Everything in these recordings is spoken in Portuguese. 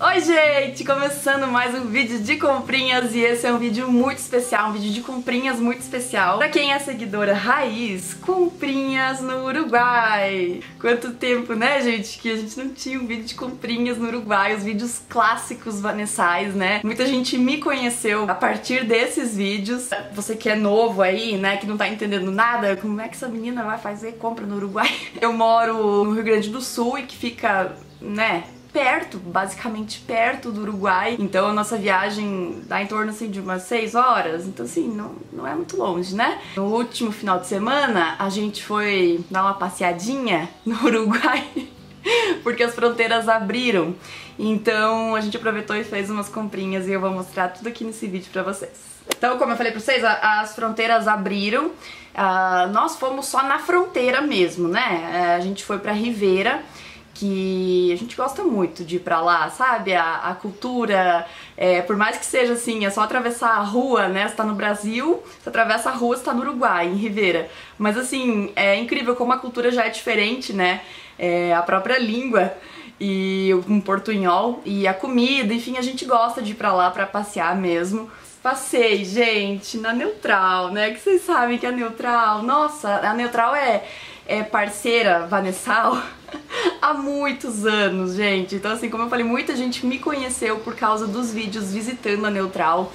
Oi gente, começando mais um vídeo de comprinhas e esse é um vídeo muito especial, um vídeo de comprinhas muito especial. Pra quem é seguidora raiz, comprinhas no Uruguai. Quanto tempo, né gente, que a gente não tinha um vídeo de comprinhas no Uruguai, os vídeos clássicos vanessais, né? Muita gente me conheceu a partir desses vídeos. Você que é novo aí, né, que não tá entendendo nada, como é que essa menina vai fazer compra no Uruguai? Eu moro no Rio Grande do Sul e que fica, né, perto, basicamente perto do Uruguai, então a nossa viagem dá em torno assim de umas 6 horas, então assim, não é muito longe, né? No último final de semana a gente foi dar uma passeadinha no Uruguai porque as fronteiras abriram, então a gente aproveitou e fez umas comprinhas e eu vou mostrar tudo aqui nesse vídeo pra vocês. Então, como eu falei pra vocês, as fronteiras abriram, nós fomos só na fronteira mesmo, né? A gente foi pra Rivera, que a gente gosta muito de ir pra lá, sabe? A cultura, por mais que seja assim, é só atravessar a rua, né? Você tá no Brasil, você atravessa a rua, você tá no Uruguai, em Rivera. Mas assim, é incrível como a cultura já é diferente, né? A própria língua e um portunhol e a comida, enfim, a gente gosta de ir pra lá pra passear mesmo. Passei, gente, na Neutral, né? Que vocês sabem que a Neutral, nossa, a Neutral é parceira vanessal há muitos anos, gente. Então assim, como eu falei, muita gente me conheceu por causa dos vídeos visitando a Neutral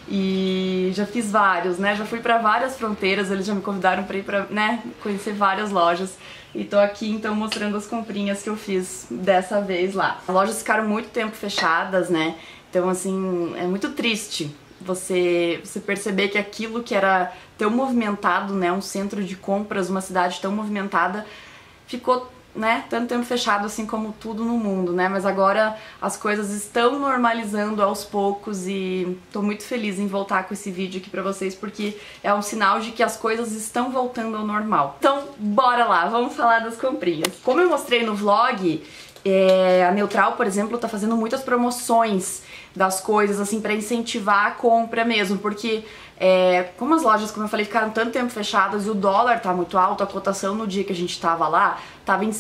e já fiz vários, né? Já fui pra várias fronteiras, eles já me convidaram pra ir pra, né, conhecer várias lojas. E tô aqui então mostrando as comprinhas que eu fiz dessa vez lá. As lojas ficaram muito tempo fechadas, né? Então assim, é muito triste você perceber que aquilo que era tão movimentado, né, um centro de compras, uma cidade tão movimentada, ficou, né, tanto tempo fechado assim como tudo no mundo, né, mas agora as coisas estão normalizando aos poucos e tô muito feliz em voltar com esse vídeo aqui pra vocês, porque é um sinal de que as coisas estão voltando ao normal. Então, bora lá, vamos falar das comprinhas. Como eu mostrei no vlog, a Neutral, por exemplo, tá fazendo muitas promoções das coisas, assim, pra incentivar a compra mesmo, porque como as lojas, como eu falei, ficaram tanto tempo fechadas e o dólar tá muito alto, a cotação no dia que a gente tava lá, tava em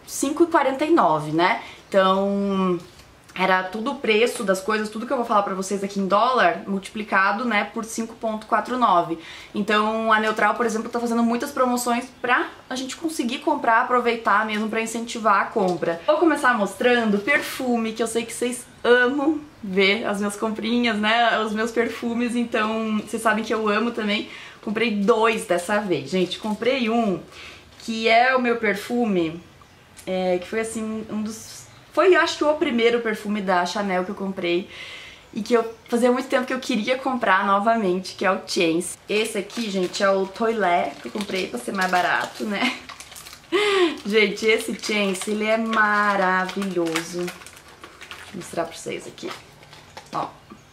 5,49, né? Então, era tudo o preço das coisas, tudo que eu vou falar pra vocês aqui em dólar, multiplicado, né, por 5,49. Então, a Neutral, por exemplo, tá fazendo muitas promoções pra a gente conseguir comprar, aproveitar mesmo pra incentivar a compra. Vou começar mostrando perfume, que eu sei que vocês amam ver as minhas comprinhas, né, os meus perfumes, então vocês sabem que eu amo também. Comprei 2 dessa vez, gente. Comprei um que é o meu perfume, que foi assim, foi, acho que o primeiro perfume da Chanel que eu comprei e que eu fazia muito tempo que eu queria comprar novamente, que é o Chance. Esse aqui, gente, é o Toilette, que eu comprei pra ser mais barato, né? Gente, esse Chance, ele é maravilhoso. Vou mostrar pra vocês aqui. Ó.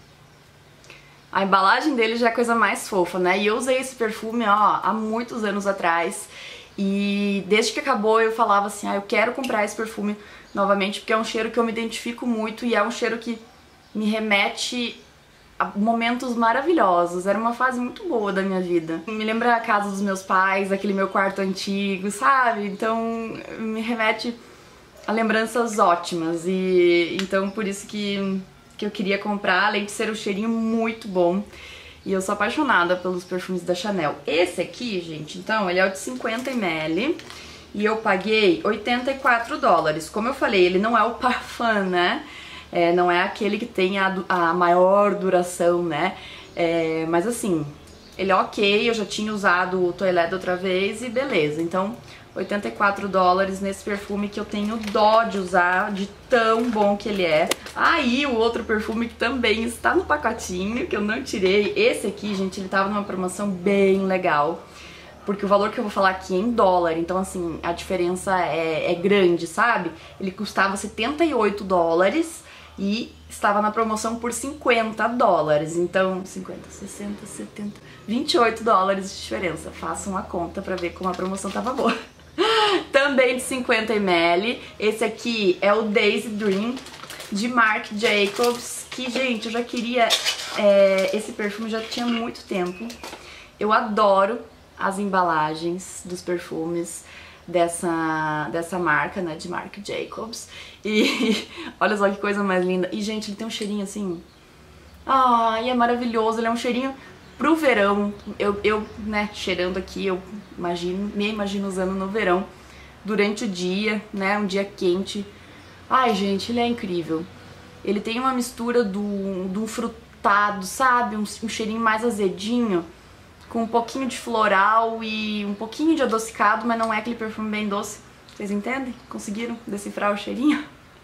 A embalagem dele já é a coisa mais fofa, né? E eu usei esse perfume, ó, há muitos anos atrás. E desde que acabou eu falava assim, eu quero comprar esse perfume novamente, porque é um cheiro que eu me identifico muito e é um cheiro que me remete a momentos maravilhosos. Era uma fase muito boa da minha vida. Me lembra a casa dos meus pais, aquele meu quarto antigo, sabe? Então me remete a lembranças ótimas e então por isso que eu queria comprar, além de ser um cheirinho muito bom. E eu sou apaixonada pelos perfumes da Chanel. Esse aqui, gente, então, ele é o de 50 ml e eu paguei 84 dólares. Como eu falei, ele não é o Parfum, né? Não é aquele que tem a maior duração, né? Mas assim, ele é ok, eu já tinha usado o Toilette outra vez e beleza. Então, 84 dólares nesse perfume que eu tenho dó de usar, de tão bom que ele é. Aí o outro perfume que também está no pacotinho, que eu não tirei, esse aqui, gente, ele tava numa promoção bem legal, porque o valor que eu vou falar aqui é em dólar, então assim, a diferença é grande, sabe? Ele custava 78 dólares e estava na promoção por 50 dólares, então 50, 60, 70, 28 dólares de diferença. Façam a conta pra ver como a promoção tava boa. Também de 50 ml, esse aqui é o Daisy Dream de Marc Jacobs, que, gente, eu já queria esse perfume já tinha muito tempo. Eu adoro as embalagens dos perfumes, dessa marca, né, de Marc Jacobs. E olha só que coisa mais linda. E, gente, ele tem um cheirinho assim... Ai, é maravilhoso. Ele é um cheirinho pro verão. Eu né, cheirando aqui, eu me imagino usando no verão. Durante o dia, né, um dia quente. Ai, gente, ele é incrível. Ele tem uma mistura do frutado, sabe? Um cheirinho mais azedinho, com um pouquinho de floral e um pouquinho de adocicado, mas não é aquele perfume bem doce. Vocês entendem? Conseguiram decifrar o cheirinho?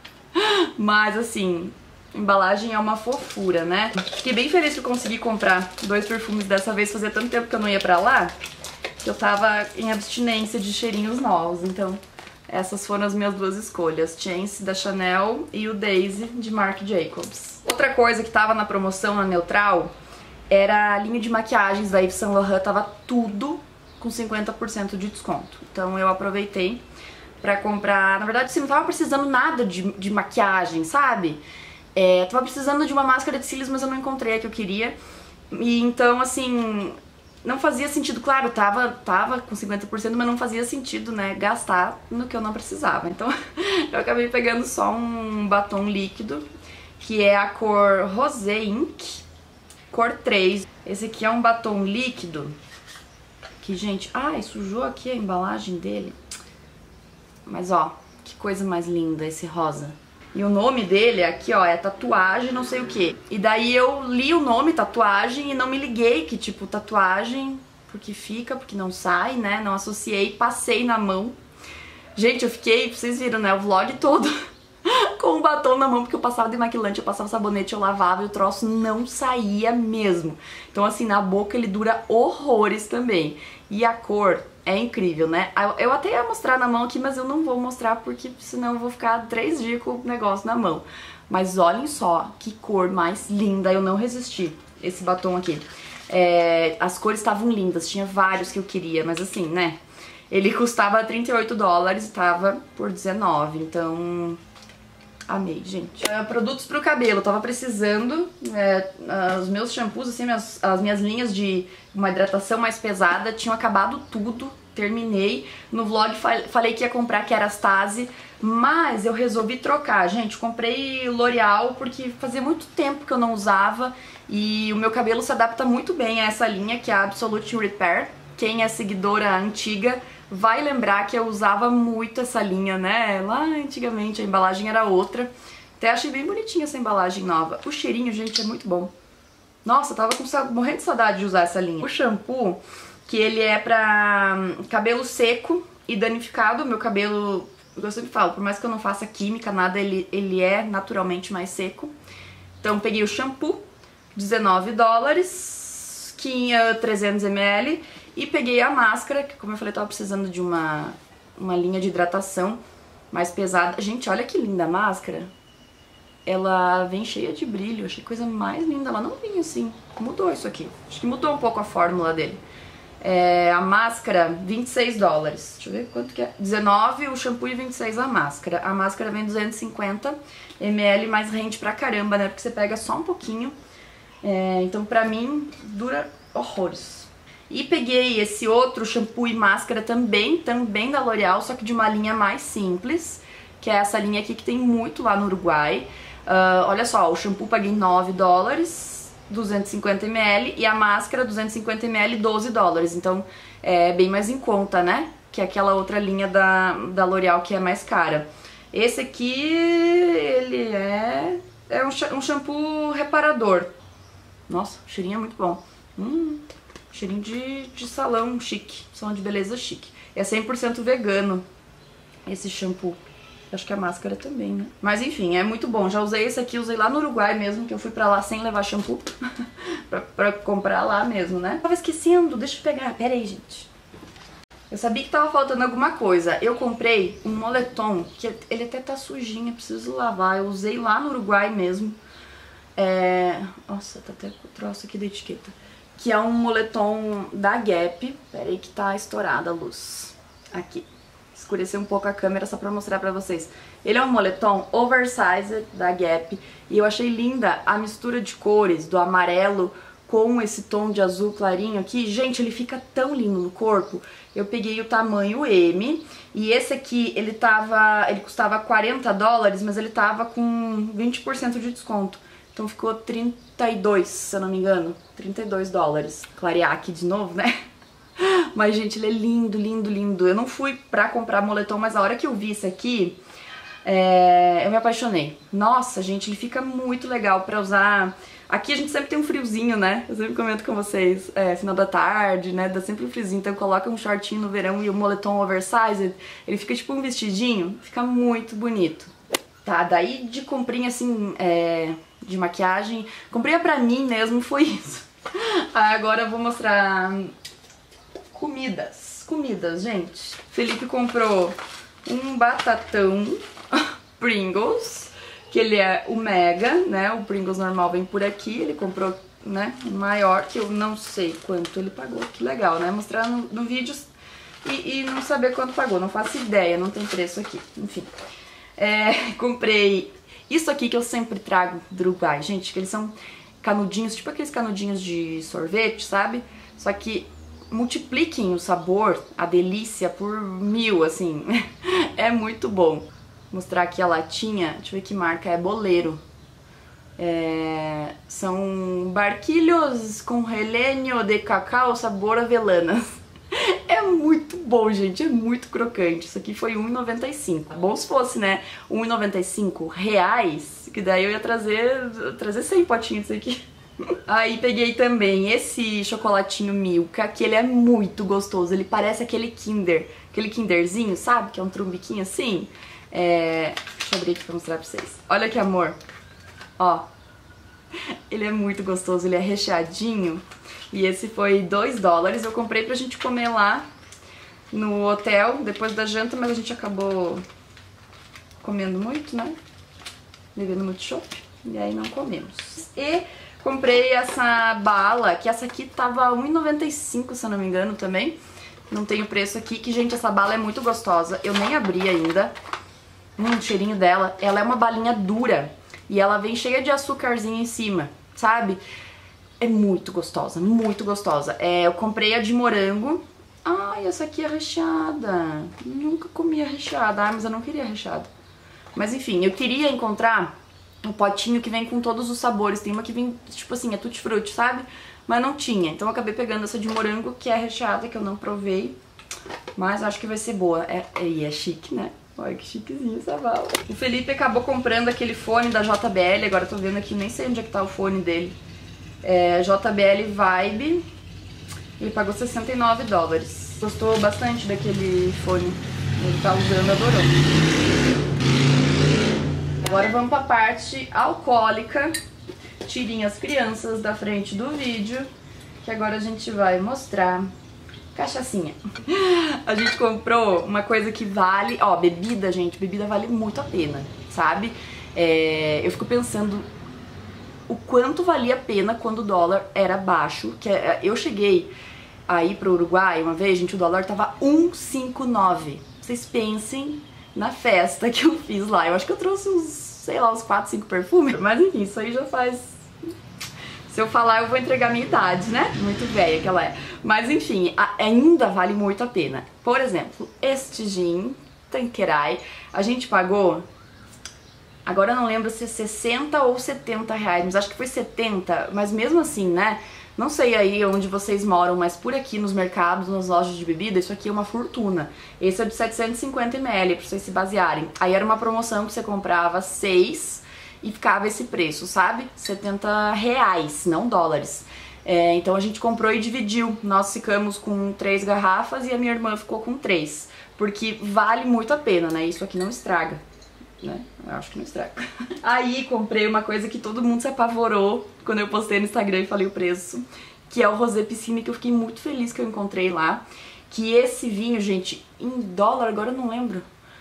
Mas assim, a embalagem é uma fofura, né? Fiquei bem feliz de conseguir comprar 2 perfumes dessa vez. Fazia tanto tempo que eu não ia pra lá, que eu tava em abstinência de cheirinhos novos. Então, essas foram as minhas 2 escolhas. Chance da Chanel e o Daisy de Marc Jacobs. Outra coisa que tava na promoção na Neutral era a linha de maquiagens da Yves Saint Laurent. Tava tudo com 50% de desconto. Então eu aproveitei pra comprar. Na verdade, assim, não tava precisando nada de maquiagem, sabe? Tava precisando de uma máscara de cílios, mas eu não encontrei a que eu queria. E então, assim, não fazia sentido. Claro, tava com 50%, mas não fazia sentido, né, gastar no que eu não precisava. Então eu acabei pegando só um batom líquido, que é a cor Rosé Ink, cor 3. Esse aqui é um batom líquido, que, gente, ai, sujou aqui a embalagem dele. Mas, ó, que coisa mais linda esse rosa. E o nome dele aqui, ó, é tatuagem não sei o que. E daí eu li o nome tatuagem e não me liguei que, tipo, tatuagem, porque fica, porque não sai, né? Não associei, passei na mão. Gente, eu fiquei, vocês viram, né, o vlog todo com o batom na mão, porque eu passava demaquilante, eu passava sabonete, eu lavava e o troço não saía mesmo. Então, assim, na boca ele dura horrores também. E a cor é incrível, né? Eu até ia mostrar na mão aqui, mas eu não vou mostrar porque senão eu vou ficar 3 dias com o negócio na mão. Mas olhem só que cor mais linda, eu não resisti, esse batom aqui. As cores estavam lindas, tinha vários que eu queria, mas assim, né? Ele custava $38 e tava por 19, então... Amei, gente. Produtos pro cabelo, eu tava precisando, os meus shampoos, assim, as minhas linhas de uma hidratação mais pesada tinham acabado tudo, terminei. No vlog falei que ia comprar Kerastase, mas eu resolvi trocar, gente. Comprei L'Oreal porque fazia muito tempo que eu não usava e o meu cabelo se adapta muito bem a essa linha, que é a Absolute Repair. Quem é seguidora antiga vai lembrar que eu usava muito essa linha, né? Lá antigamente a embalagem era outra. Até achei bem bonitinha essa embalagem nova. O cheirinho, gente, é muito bom. Nossa, eu tava morrendo de saudade de usar essa linha. O shampoo, que ele é pra cabelo seco e danificado. Meu cabelo, eu sempre falo, por mais que eu não faça química, nada, ele é naturalmente mais seco. Então peguei o shampoo, $19, que tinha 300 ml. E peguei a máscara, que como eu falei, eu tava precisando de uma linha de hidratação mais pesada. Gente, olha que linda a máscara. Ela vem cheia de brilho, achei coisa mais linda. Ela não vinha assim, mudou isso aqui. Acho que mudou um pouco a fórmula dele. A máscara, $26. Deixa eu ver quanto que é. 19 o shampoo e 26 a máscara. A máscara vem 250 ml, mas rende pra caramba, né? Porque você pega só um pouquinho. Então pra mim, dura horrores. E peguei esse outro shampoo e máscara também da L'Oreal, só que de uma linha mais simples, que é essa linha aqui que tem muito lá no Uruguai. Olha só, o shampoo paguei $9, 250 ml, e a máscara 250 ml, $12. Então é bem mais em conta, né? Que aquela outra linha da L'Oreal que é mais cara. Esse aqui, ele é um shampoo reparador. Nossa, o cheirinho é muito bom. Cheirinho de salão chique, salão de beleza chique. É 100% vegano esse shampoo. Acho que a máscara também, né? Mas enfim, é muito bom. Já usei esse aqui, usei lá no Uruguai mesmo, que eu fui pra lá sem levar shampoo. pra comprar lá mesmo, né? Tava esquecendo, deixa eu pegar. Pera aí, gente. Eu sabia que tava faltando alguma coisa. Eu comprei um moletom, que ele até tá sujinho, preciso lavar. Eu usei lá no Uruguai mesmo. Nossa, tá até com o troço aqui da etiqueta. Que é um moletom da Gap. Pera aí que tá estourada a luz. Aqui. Escurecer um pouco a câmera só pra mostrar pra vocês. Ele é um moletom oversized da Gap. E eu achei linda a mistura de cores do amarelo com esse tom de azul clarinho aqui, gente, ele fica tão lindo no corpo. Eu peguei o tamanho M, e esse aqui, ele custava 40 dólares, mas ele tava com 20% de desconto. Então ficou 32, se eu não me engano, 32 dólares. Clarear aqui de novo, né? Mas, gente, ele é lindo, lindo, lindo. Eu não fui pra comprar moletom, mas a hora que eu vi esse aqui, eu me apaixonei. Nossa, gente, ele fica muito legal pra usar. Aqui a gente sempre tem um friozinho, né? Eu sempre comento com vocês, final da tarde, né? Dá sempre um friozinho, então coloca um shortinho no verão e o moletom oversized, ele fica tipo um vestidinho, fica muito bonito. Tá, daí de comprinha assim, de maquiagem, comprinha pra mim mesmo, foi isso. Agora eu vou mostrar comidas, gente. Felipe comprou um batatão Pringles, que ele é o mega, né? O Pringles normal vem por aqui, ele comprou, né, maior, que eu não sei quanto ele pagou. Que legal, né? Mostrar no vídeo e não saber quanto pagou, não faço ideia, não tem preço aqui, enfim. Comprei isso aqui que eu sempre trago do Uruguai, gente, que eles são canudinhos, tipo aqueles canudinhos de sorvete, sabe? Só que multipliquem o sabor, a delícia por 1000, assim. É muito bom. Vou mostrar aqui a latinha, deixa eu ver que marca, é Bolero. São barquilhos com relênio de cacau sabor avelanas. É muito bom, gente, é muito crocante. Isso aqui foi R$1,95. Bom se fosse, né, R$1,95, que daí eu ia trazer 100 potinhos disso aqui. Aí peguei também esse chocolatinho Milka, que ele é muito gostoso. Ele parece aquele Kinderzinho, sabe? Que é um trumbiquinho assim. Deixa eu abrir aqui pra mostrar pra vocês. Olha que amor. Ó. Ele é muito gostoso, ele é recheadinho. E esse foi 2 dólares. Eu comprei pra gente comer lá no hotel, depois da janta, mas a gente acabou comendo muito, né? Bebendo muito chopp. E aí não comemos. E comprei essa bala, que essa aqui tava R$1,95, se eu não me engano, também. Não tem o preço aqui, que, gente, essa bala é muito gostosa. Eu nem abri ainda. O cheirinho dela. Ela é uma balinha dura. E ela vem cheia de açúcarzinho em cima, sabe? É muito gostosa, muito gostosa. Eu comprei a de morango. Ai, essa aqui é recheada. Nunca comi a recheada. Mas eu não queria recheada. Mas enfim, eu queria encontrar um potinho que vem com todos os sabores. Tem uma que vem, tipo assim, é tutti-frutti, sabe? Mas não tinha. Então eu acabei pegando essa de morango, que é recheada, que eu não provei. Mas acho que vai ser boa. E é chique, né? Olha que chiquezinho essa bala. O Felipe acabou comprando aquele fone da JBL. Agora eu tô vendo aqui, nem sei onde é que tá o fone dele. JBL Vibe. Ele pagou 69 dólares. Gostou bastante daquele fone. Ele tá usando, adorou. Agora vamos pra parte alcoólica. Tirem as crianças da frente do vídeo, que agora a gente vai mostrar cachaçinha. A gente comprou uma coisa que vale... Ó, bebida, gente, bebida vale muito a pena, sabe? Eu fico pensando o quanto valia a pena quando o dólar era baixo. Eu cheguei aí pro Uruguai uma vez, gente, o dólar tava 1,59. Vocês pensem na festa que eu fiz lá. Eu acho que eu trouxe uns, sei lá, uns 4, 5 perfumes. Mas enfim, isso aí já faz... Se eu falar, eu vou entregar a minha idade, né? Muito velha que ela é. Mas enfim, ainda vale muito a pena. Por exemplo, este gin, Tanqueray, a gente pagou... Agora eu não lembro se é 60 ou 70 reais, mas acho que foi 70. Mas mesmo assim, né? Não sei aí onde vocês moram, mas por aqui nos mercados, nas lojas de bebida, isso aqui é uma fortuna. Esse é de 750 ml, pra vocês se basearem. Aí era uma promoção que você comprava 6 e ficava esse preço, sabe? 70 reais, não dólares. Então a gente comprou e dividiu. Nós ficamos com 3 garrafas e a minha irmã ficou com 3. Porque vale muito a pena, né? Isso aqui não estraga, né? Eu acho que não estraga. Aí comprei uma coisa que todo mundo se apavorou quando eu postei no Instagram e falei o preço, que é o Rosé Piscina, que eu fiquei muito feliz que eu encontrei lá. Que esse vinho, gente, em dólar, agora eu não lembro,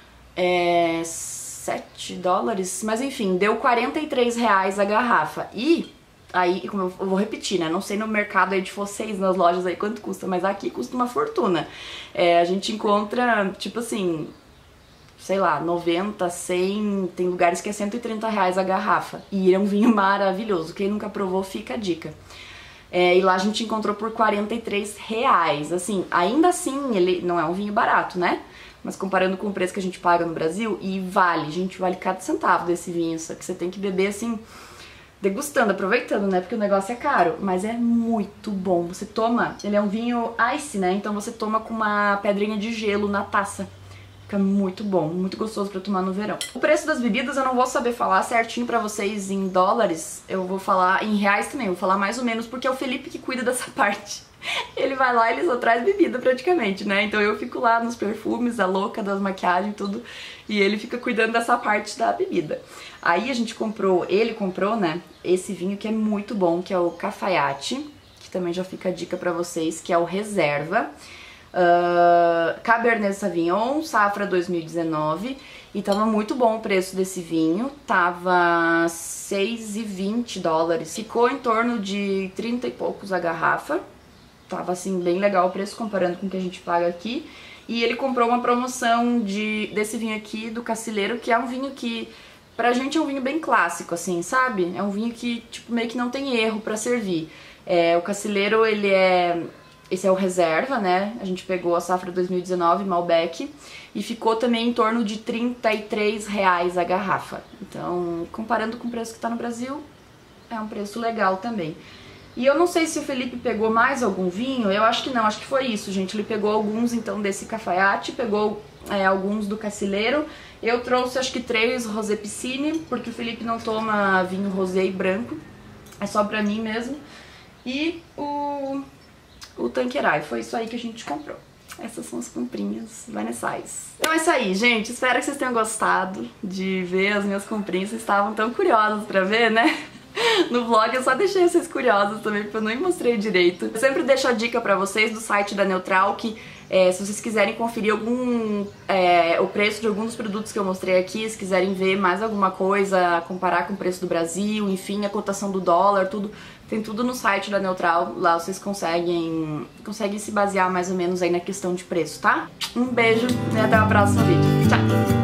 7 dólares, mas enfim, deu 43 reais a garrafa. E aí, como eu vou repetir, né, não sei no mercado aí de vocês, nas lojas aí quanto custa, mas aqui custa uma fortuna. A gente encontra, tipo assim, sei lá, 90, 100, tem lugares que é 130 reais a garrafa. E é um vinho maravilhoso, quem nunca provou, fica a dica. e lá a gente encontrou por R$43. Assim, ainda assim, ele não é um vinho barato, né? Mas comparando com o preço que a gente paga no Brasil, e vale, gente, vale cada centavo desse vinho, só que você tem que beber assim, degustando, aproveitando, né? Porque o negócio é caro, mas é muito bom. Você toma, ele é um vinho ice, né? Então você toma com uma pedrinha de gelo na taça. Fica muito bom, muito gostoso pra tomar no verão. O preço das bebidas eu não vou saber falar certinho pra vocês em dólares, eu vou falar em reais também, eu vou falar mais ou menos, porque é o Felipe que cuida dessa parte. Ele vai lá e ele só traz bebida praticamente, né? Então eu fico lá nos perfumes, a louca das maquiagens e tudo, e ele fica cuidando dessa parte da bebida. Aí a gente comprou, ele comprou, né, esse vinho que é muito bom, que é o Cafayate, que também já fica a dica pra vocês, que é o Reserva. Cabernet Sauvignon, safra 2019, e tava muito bom o preço desse vinho, tava $6,20, ficou em torno de 30 e poucos a garrafa, tava assim bem legal o preço comparando com o que a gente paga aqui. E ele comprou uma promoção desse vinho aqui, do Cacilheiro, que é um vinho que pra gente é um vinho bem clássico, assim, sabe? É um vinho que tipo meio que não tem erro pra servir. O Cacilheiro, esse é o Reserva, né? A gente pegou a safra 2019, Malbec, e ficou também em torno de R$33 a garrafa. Então, comparando com o preço que tá no Brasil, é um preço legal também. E eu não sei se o Felipe pegou mais algum vinho, eu acho que não, acho que foi isso, gente. Ele pegou alguns, então, desse Cafayate, pegou alguns do Cacilheiro. Eu trouxe, acho que 3 Rosé Piscine, porque o Felipe não toma vinho rosé e branco, é só pra mim mesmo. E o Tanqueray, foi isso aí que a gente comprou. Essas são as comprinhas vanessais. Então é isso aí, gente. Espero que vocês tenham gostado de ver as minhas comprinhas. Vocês estavam tão curiosos pra ver, né? No vlog eu só deixei vocês curiosos também, porque eu nem mostrei direito. Eu sempre deixo a dica pra vocês do site da Neutral, que se vocês quiserem conferir o preço de alguns dos produtos que eu mostrei aqui, se quiserem ver mais alguma coisa, comparar com o preço do Brasil, enfim, a cotação do dólar, tudo, tem tudo no site da Neutral. Lá vocês conseguem se basear mais ou menos aí na questão de preço, tá? Um beijo e até o próximo vídeo. Tchau!